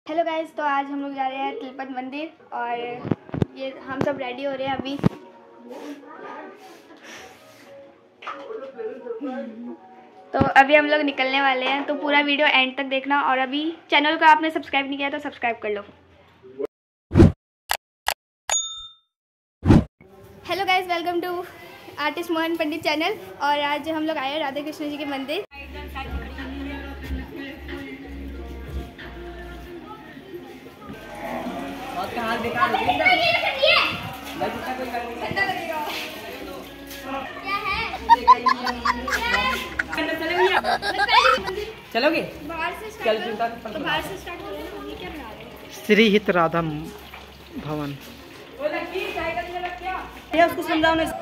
Hello guys, तो आज हम लोग जा रहे हैं तिलपत मंदिर और ये हम सब रेडी हो रहे हैं अभी। तो अभी हम लोग निकलने वाले हैं, तो पूरा वीडियो एंड तक देखना। और अभी चैनल को आपने सब्सक्राइब नहीं किया तो सब्सक्राइब कर लो। Hello guys, welcome to artist Mohan Pandit channel. और आज हम लोग आए हैं राधा कृष्ण जी के मंदिर। चलोगे? बाहर से स्टार्ट करें। ये क्या बना रहे हैं? श्री हित राधा भवन। उसको समझाओ ना।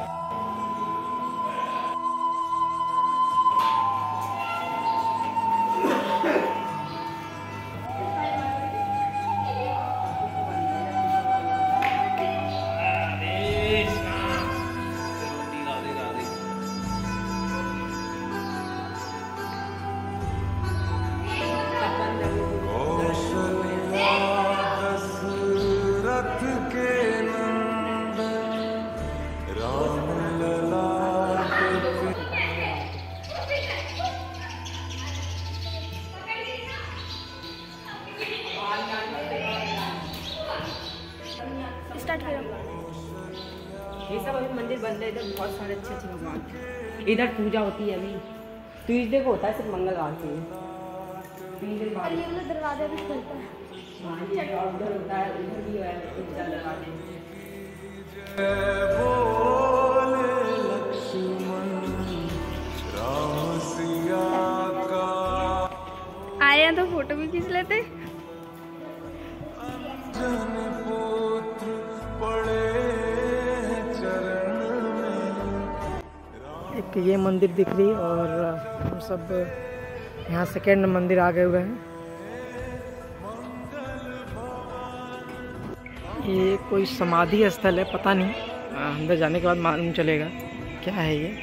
ये सब अभी मंदिर बन रहे, इधर बहुत सारे अच्छे अच्छे भगवान। इधर पूजा होती है अभी ट्यूसडे को होता है, सिर्फ मंगलवार को। दरवाजा भी खुलता है। उधर होता है, उधर भी है दरवाजे। आए हैं तो फोटो भी खींच लेते। एक ये मंदिर दिख रही और हम सब यहाँ सेकेंड मंदिर आ गए हुए हैं। ये कोई समाधि स्थल है, पता नहीं, अंदर जाने के बाद मालूम चलेगा क्या है ये।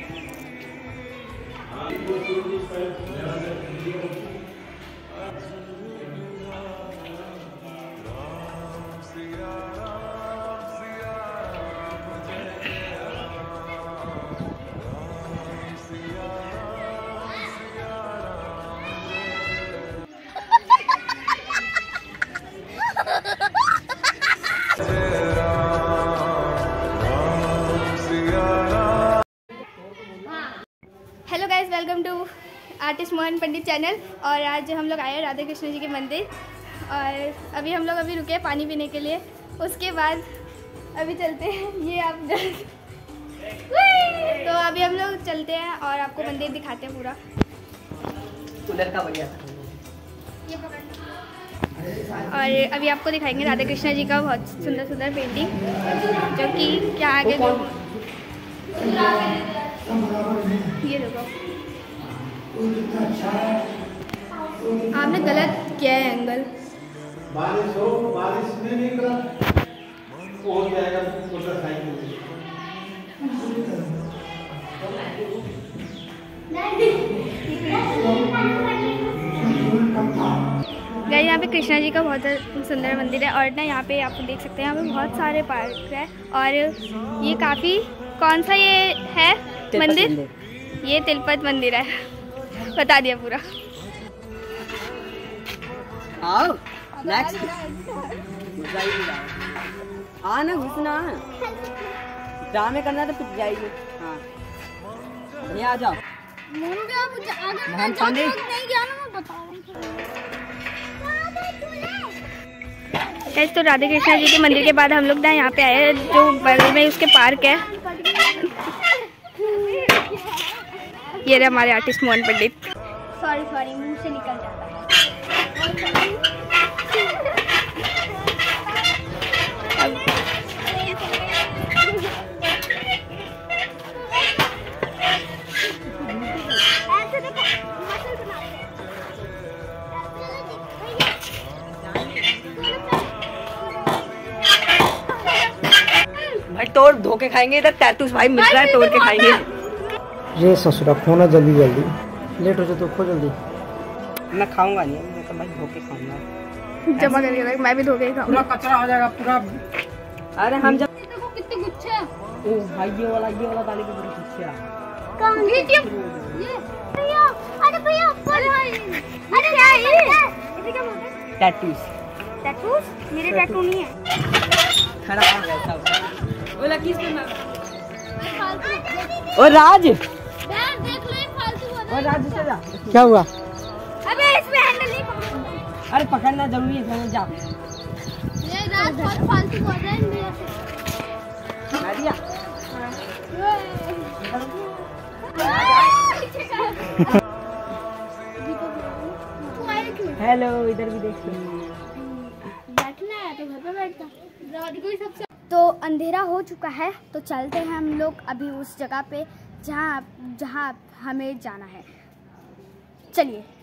Hello guys, welcome to artist Mohan Pandit channel. और आज हम लोग आए हैं राधा कृष्ण जी के मंदिर और अभी हम लोग रुके हैं पानी पीने के लिए। उसके बाद अभी चलते हैं, ये आप तो अभी हम लोग चलते हैं और आपको मंदिर दिखाते हैं पूरा। और अभी आपको दिखाएंगे राधा कृष्ण जी का बहुत सुंदर सुंदर पेंटिंग, जो कि क्या आगे ये देखो, आपने गलत किया है एंगल। बारिश में नहीं करा हो जाएगा गाइस, यहाँ पे कृष्णा जी का बहुत सुंदर मंदिर है। और ना यहाँ पे आप देख सकते हैं, यहाँ पे बहुत सारे पार्क है। और ये काफ़ी, कौन सा ये है मंदिर? ये तिलपत मंदिर है, बता दिया पूरा। आओ नेक्स्ट आना घुसना ड्रामे करना तो पिट जाएगी। हाँ ये आ जाओ। मोहन पांडे गाइस, तो राधा कृष्ण जी के मंदिर के बाद हम लोग ना यहाँ पे आए हैं, जो बगल में उसके पार्क है। ये रहे हमारे आर्टिस्ट मोहन पंडित। सॉरी मुंह से निकल जाता है। भाई तोड़ धोके खाएंगे, इधर टैटूस भाई मिल रहा है, तोड़ के खाएंगे। ये ससुरा खोना जल्दी जल्दी, लेट हो जाए तो खो जल्दी। मैं खाऊंगा नहीं, मैं तो भाई धोके खाऊंगा। जमा करके रख, मैं भी धो के ही खाऊंगा। पूरा कचरा हो जाएगा पूरा। अरे हम जब देखो कितने गुच्छे हैं। ओ भाई ये वाला डाली के पूरे गुच्छे आ। कहां ये भैया, अरे भैया अरे क्या है ये? इसे क्या बोलते हैं? टैटूज? मेरे टैटू नहीं है। खड़ा हो गया सब। बोला किस पे ना ओ राज देख लो ये फालतू बोल रहा है। ओ राज चल जा। क्या हुआ? अबे इसमें हैंडल नहीं पकड़ना। अरे पकड़ना जरूरी है, समझ जा। ये राज बहुत फालतू बोल रहा है मेरे से। मैं दिया हेलो, इधर भी देख लो। बैठना है तो घर पे बैठता। तो अंधेरा हो चुका है, तो चलते हैं हम लोग अभी उस जगह पे जहाँ हमें जाना है। चलिए।